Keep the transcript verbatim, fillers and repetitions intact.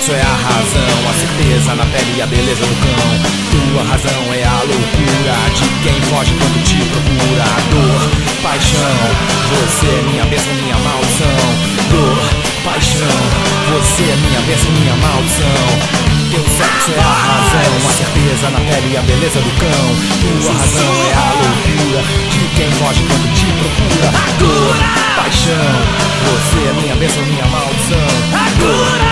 sexo é a razão, a certeza na pele e a beleza do cão. Tua razão é a loucura de quem foge quando te procura. Dor, paixão, você é minha bênção, minha maldição. Dor, paixão, você é minha bênção, minha maldição. Teu sexo é a razão, a certeza na pele e a beleza do cão. Tua razão é a loucura de quem foge quando te procura. Dor, paixão, você é minha bênção, minha maldição. Dor,